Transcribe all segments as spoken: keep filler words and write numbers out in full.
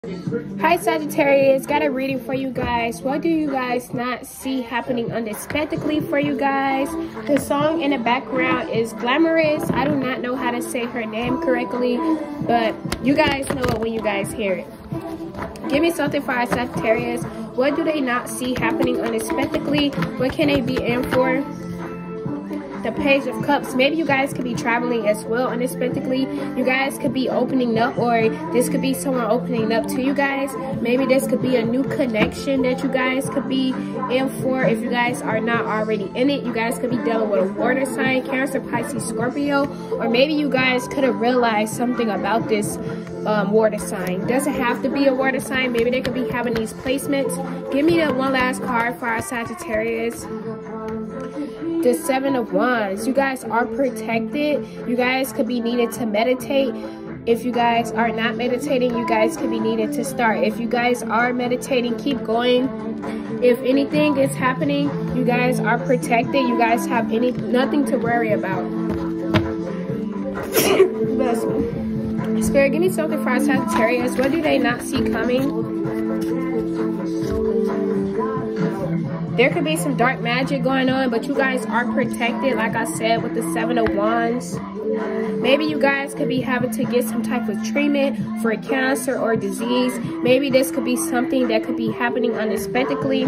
Hi Sagittarius, got a reading for you guys. What do you guys not see happening unexpectedly for you guys? The song in the background is Glamorous. I do not know how to say her name correctly, but you guys know it when you guys hear it. Give me something for our Sagittarius. What do they not see happening unexpectedly? What can they be in for? The Page of Cups. Maybe you guys could be traveling as well unexpectedly. You guys could be opening up, or this could be someone opening up to you guys. Maybe this could be a new connection that you guys could be in for. If you guys are not already in it, you guys could be dealing with a water sign, Cancer, Pisces, Scorpio, or maybe you guys could have realized something about this um, water sign. Doesn't have to be a water sign. Maybe they could be having these placements. Give me that one last card for our Sagittarius. The Seven of Wands. You guys are protected. You guys could be needed to meditate. If you guys are not meditating, you guys could be needed to start. If you guys are meditating, keep going. If anything is happening, you guys are protected. You guys have any nothing to worry about. Bless me. Spirit, give me something for our Sagittarius. What do they not see coming? There could be some dark magic going on, but you guys are protected, like I said, with the Seven of Wands. Maybe you guys could be having to get some type of treatment for cancer or disease. Maybe this could be something that could be happening unexpectedly.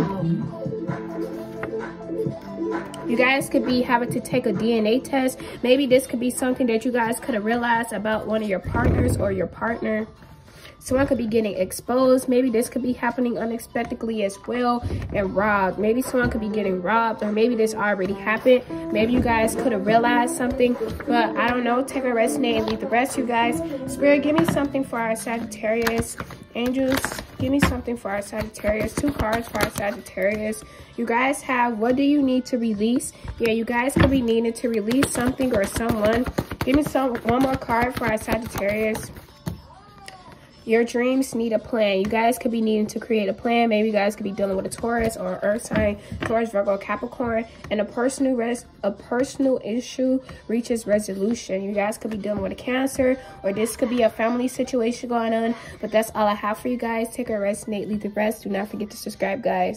You guys could be having to take a D N A test. Maybe this could be something that you guys could have realized about one of your partners or your partner. Someone could be getting exposed. Maybe this could be happening unexpectedly as well, and robbed. Maybe someone could be getting robbed, or maybe this already happened. Maybe you guys could have realized something, but I don't know. Take a rest today and leave the rest, you guys. Spirit, give me something for our Sagittarius. Angels, give me something for our Sagittarius. Two cards for our Sagittarius. You guys have, what do you need to release? Yeah, you guys could be needing to release something or someone. Give me some one more card for our Sagittarius. Your dreams need a plan. You guys could be needing to create a plan. Maybe you guys could be dealing with a Taurus or an Earth sign, Taurus, Virgo, Capricorn, and a personal res a personal issue reaches resolution. You guys could be dealing with a Cancer, or this could be a family situation going on. But that's all I have for you guys. Take a rest, Nate. Leave the rest. Do not forget to subscribe, guys.